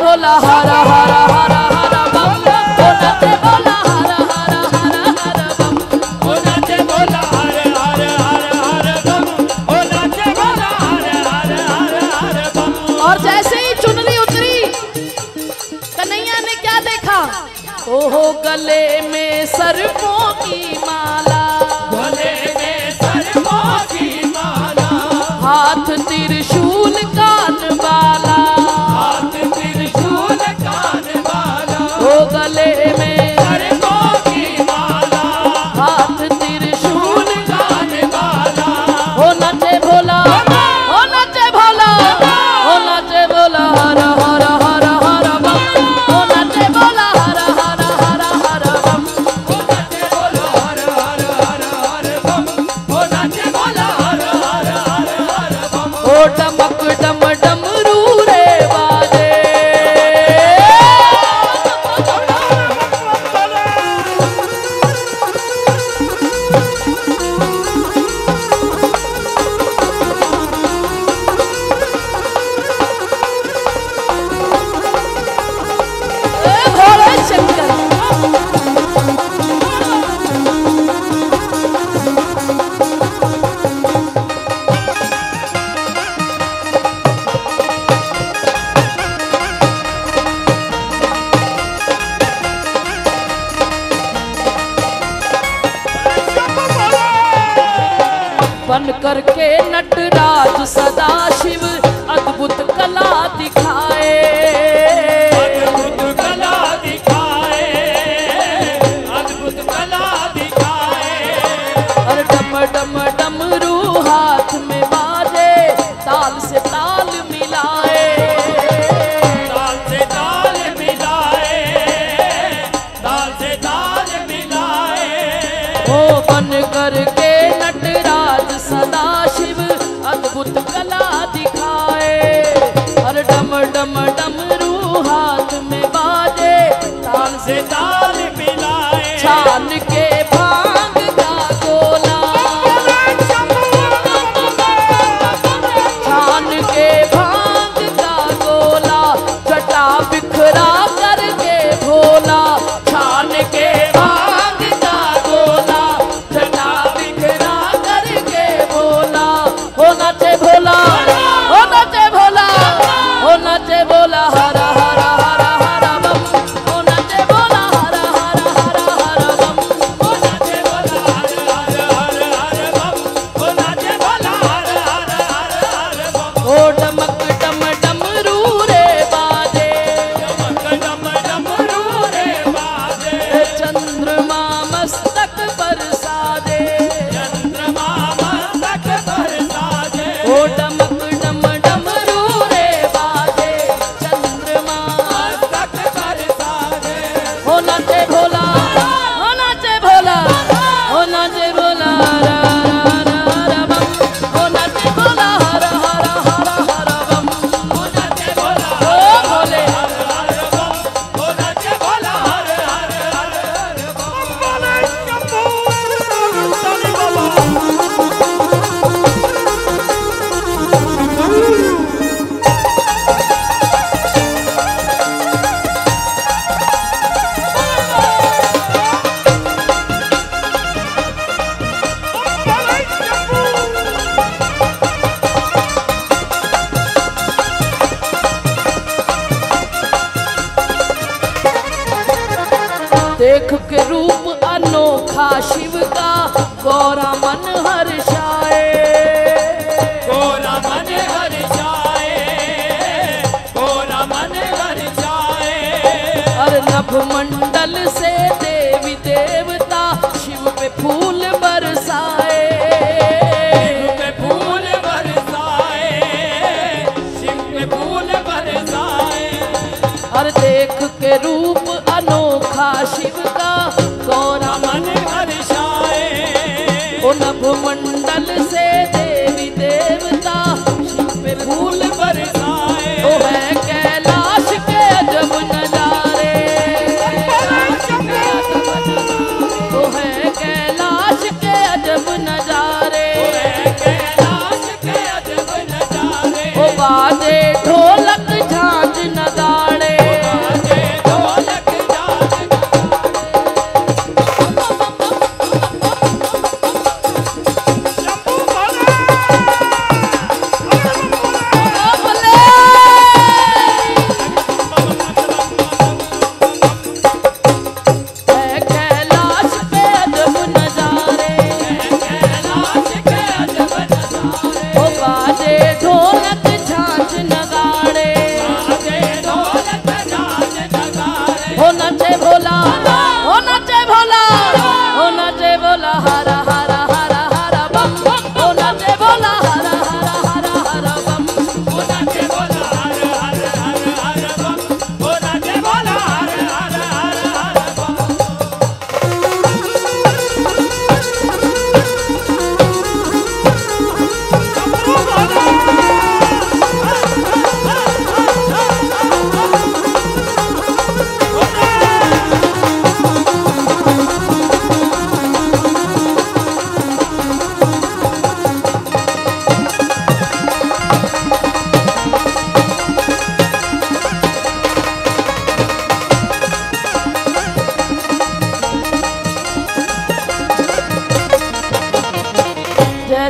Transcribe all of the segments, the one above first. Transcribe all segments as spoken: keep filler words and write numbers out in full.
भोला हर हर हर हर बम, ओ नाचे भोला हर हर हर हर बम, ओ नाचे भोला हर हर हर हर बम, ओ नाचे भोला हर हर हर हर बम। और जैसे ही चुनरी उतरी कन्हैया ने क्या देखा, ओहो गले में सर्पों की माला, गले में सर्पों की माला, हाथ त्रिशूल कान वाला, हाथ त्रिशूल कान वाला, ओ गले में सर्पों की माला, हाथ त्रिशूल कान वाला। ओ नाचे भोला, ओ नाचे भोला, ओ नाचे भोला हर हर हर हर बम, ओ नाचे भोला हर हर हर हर बम, ओ नाचे भोला हर हर हर हर बम, ओ नाचे भोला हर हर हर हर बम। ओ डमक डम डमरू रे बाजे, ए भोले शंकर। बन करके नटराज सदा शिव अद्भुत कला दिखाए, अद्भुत कला दिखाए, अद्भुत कला दिखाए। और डम डम डमरू हाथ में बाजे, ताल से ताल मिलाए, ताल से ताल मिलाए, ताल से ताल मिलाए। ओ बन करके नटराज सदा शिव अद्भुत कला दिखाए, और डम डम डमरू हाथ में बाजे, ताल से से ताल मिलाए। छान के भांग का गोला, छान के भांग का गोला, जटा बिखरा करके भोला, छान के भांग का गोला, जटा बिखरा करके भोला, हो नाचे भोला, हो नाचे भोला, हो नाचे भोला हर हर हर हर बम, हो नाचे भोला हर हर हर हर बम, ओ नाचे भोला हर हर हर हर बम, ओ नाचे भोला हर हर हर हर बम। ओ डमक डम डमरू रे बाजे, डमक डम डमरू रे बाजे, चंद्रमा मस्तक पर साजे, चंद्रमा मस्तक पर साजे। ओ डमक डम डमरू रे बाजे, चंद्रमा मस्तक पर साजे। हो नाचे भोला, हो नाचे भोला, हो नाचे भोला हर हर हर बम, हो नाचे भोला हर हर हर हर बम, ओ नाचे भोला ओ भोले हर हर बम, ओ नाचे भोला हर हर हर हर बम। बोले शंभू साईं बाबा। देख के रूप अनोखा शिव का, गौरा मन हर्षाए, गोरा मन हर जाए, गोरा मन हर जाए। और नभ मंडल से देवी देवता शिव पे फूल बरसाए, शिव पे फूल बरसाए, शिव पे फूल बरसाए। और देख के रूप अनोखा शिव का, गौरा मन हर्षाए, ओ नभ मंडल से देवी देवता शिव पे फूल बरसाए। ओ है कैलाश के अजब नजारे, ओ है कैलाश के अजब नजारे, कैलाश के अजब नजारे। ओ बाजे ढोलक झांझ नगाड़े,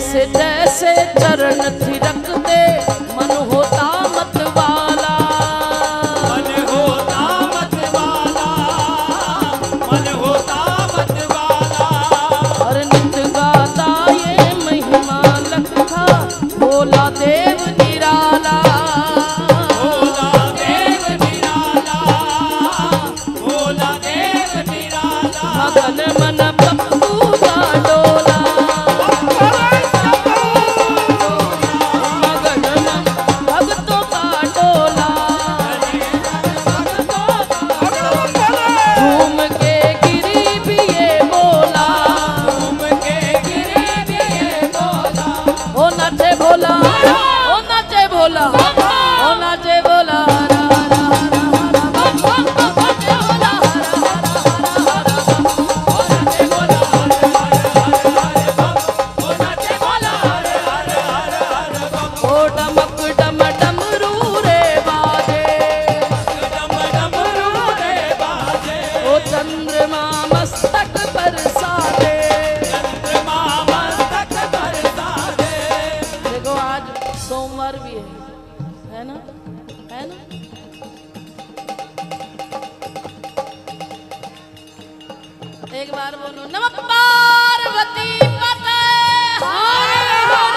जैसे जैसे चरण थिरकते मन होता मत वाला, मन होता मत वाला, मन होता मत वाला। और नित गाता ये महिमा लखा भोला देव निराला, भोला देव निराला, भोला देव निराला। मगन मन पप्पू का डोला, मगन मन भक्तों का डोला, घूम के गिरी भी ये बोला, घूम के गिरे भी ये बोला। ओ नाचे भोला, ओ नाचे भोला, ओ नाचे भोला, हरा हरा हरा हरा बम बम बम नाचे भोला, हरा हरा हरा हरा बम, ओ नाचे बोला हर हर हर हर बम, ओ नाचे बोला हर हर हर हर बम। ओ डमक डम डमरू रे बाजे, डम डमरू रे बाजे, ओ चंद्रमा मस्तक पर साजे। चंद्रमा मस्तक बरसा दे। देखो आज सोमवार भी है, है ना, है ना। एक बार बोलो नमः पार्वती पते, हर हर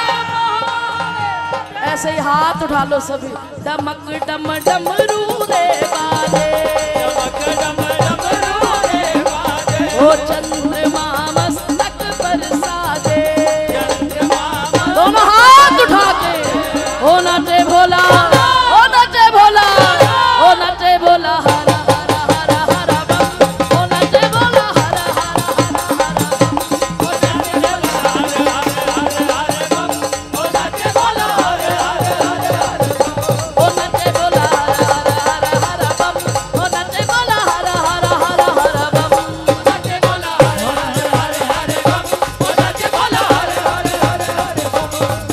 महादेव। ऐसे ही हाथ उठा लो सभी, डमक डम डमरू रे बाजे, डमक डम डमरू रे बाजे, ओ चंद्रमा मस्तक पर साजे। चंद्रमा दोनों हाथ उठा के ओ नाचे भोला, ओ नाचे भोला, ओ नाचे भोला, हरा हरा हरा हरा बम, ओ नाचे भोला, हरा हरा हरा हरा बम, ओ नाचे बोला हर हर हर हर बम, ओ नाचे बोला हर हर हर हर बम। ओ नाचे भोला, हरा हरा हरा हरा बम, ओ नाचे भोला, हरा हरा हरा हरा बम। नाचे बोला हर हर हर हर बम, ओ नाचे बोला हर हर हर हर बम।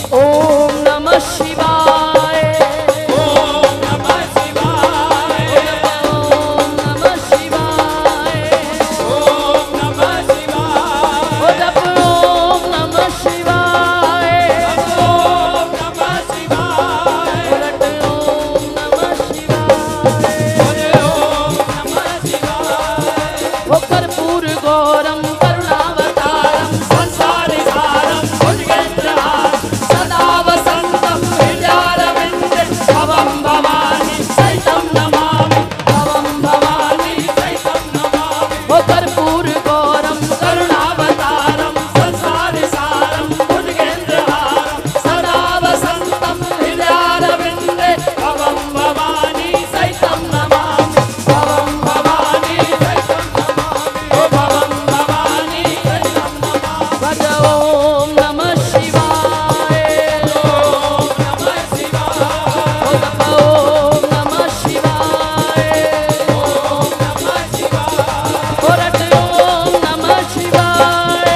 ओम नमः शिवाय, ओम नमः शिवाय, ओम नमः शिवाय, ओम नमः शिवाय, ओ जप ओम नमः शिवाय, ओम नमः शिवाय, उलट ओम नमः शिवाय। ओरे ओम नमः शिवाय। ओ कर्पूर गौरम करुणावतारम संसारिसारं भुजगेन्द्रहारं सदा वसंतम हृदयारविन्दे भवं भवानी सहितं नमामि, भवं भवानी। भवानी सहितं नमामि। ओ कर्पूर गौरम करुणावतारं संसारिसारं भुजगेन्द्रहारं सदा वसंतम हृदयारविन्दे भवं भवानी सहितं नमामि, भवं भवानी सहितं नमामि, ओ भवं भवानी सहितं नमामि। भज ओम नमः शिवाय, ओम नमः शिवाय, ओ जप ओम नमः शिवाय, ओम नमः शिवाय, ओ रट ओम नमः शिवाय,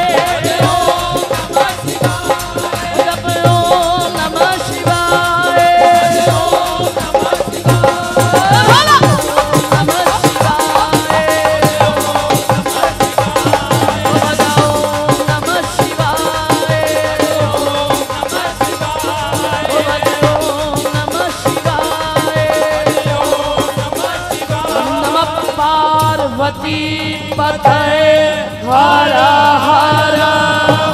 ओम नमः शिवाय, ओ जप ओम नमः शिवाय, ओम नमः शिवाय। बोलो नमः शिवाय, ओ भज ओम नमः शिवाय, ओ भज ओम नमः शिवाय। नमः पार्वती पतये हर हर